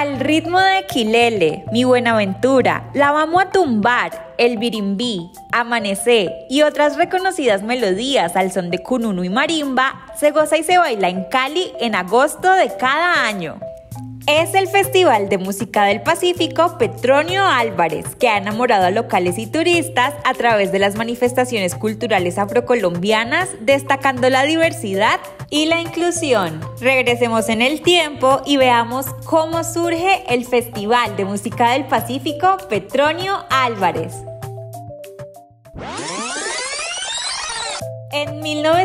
Al ritmo de Quilele, Mi Buenaventura, La Vamos a Tumbar, El Birimbí, Amanecer y otras reconocidas melodías al son de cununu y marimba, se goza y se baila en Cali en agosto de cada año. Es el Festival de Música del Pacífico Petronio Álvarez, que ha enamorado a locales y turistas a través de las manifestaciones culturales afrocolombianas, destacando la diversidad y la inclusión. Regresemos en el tiempo y veamos cómo surge el Festival de Música del Pacífico Petronio Álvarez. En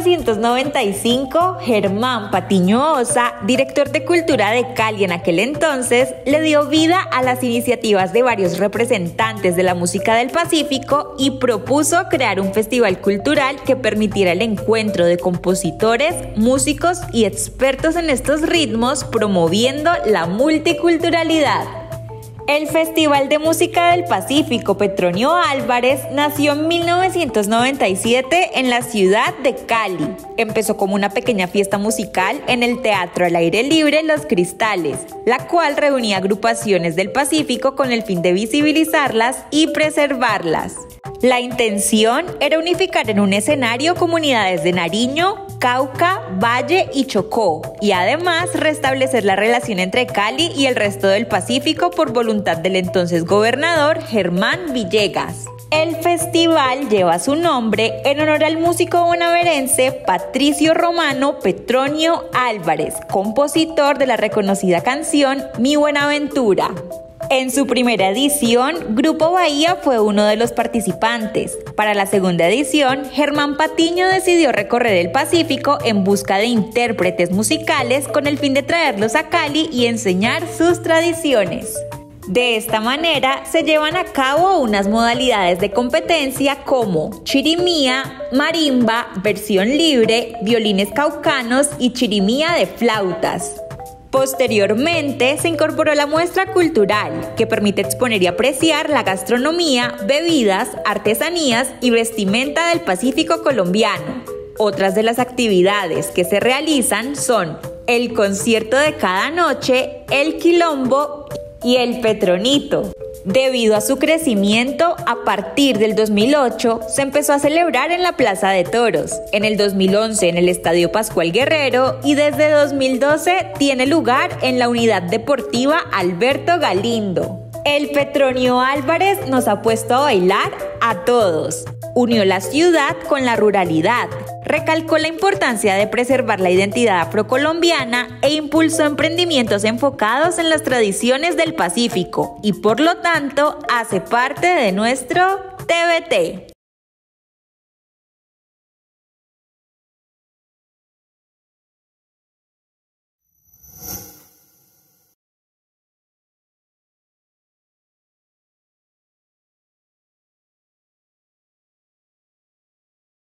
1995, Germán Patiño Osa, director de Cultura de Cali en aquel entonces, le dio vida a las iniciativas de varios representantes de la música del Pacífico y propuso crear un festival cultural que permitiera el encuentro de compositores, músicos y expertos en estos ritmos, promoviendo la multiculturalidad. El Festival de Música del Pacífico Petronio Álvarez nació en 1997 en la ciudad de Cali. Empezó como una pequeña fiesta musical en el Teatro al Aire Libre Los Cristales, la cual reunía agrupaciones del Pacífico con el fin de visibilizarlas y preservarlas. La intención era unificar en un escenario comunidades de Nariño, Cauca, Valle y Chocó, y además restablecer la relación entre Cali y el resto del Pacífico por voluntad del entonces gobernador Germán Villegas. El festival lleva su nombre en honor al músico bonaerense Patricio Romano Petronio Álvarez, compositor de la reconocida canción Mi Buenaventura. En su primera edición, Grupo Bahía fue uno de los participantes. Para la segunda edición, Germán Patiño decidió recorrer el Pacífico en busca de intérpretes musicales con el fin de traerlos a Cali y enseñar sus tradiciones. De esta manera, se llevan a cabo unas modalidades de competencia como chirimía, marimba, versión libre, violines caucanos y chirimía de flautas. Posteriormente, se incorporó la muestra cultural, que permite exponer y apreciar la gastronomía, bebidas, artesanías y vestimenta del Pacífico colombiano. Otras de las actividades que se realizan son el concierto de cada noche, el quilombo y el petronito. Debido a su crecimiento, a partir del 2008 se empezó a celebrar en la Plaza de Toros, en el 2011 en el Estadio Pascual Guerrero y desde 2012 tiene lugar en la Unidad Deportiva Alberto Galindo. El Petronio Álvarez nos ha puesto a bailar a todos. Unió la ciudad con la ruralidad, recalcó la importancia de preservar la identidad afrocolombiana e impulsó emprendimientos enfocados en las tradiciones del Pacífico y por lo tanto hace parte de nuestro TBT.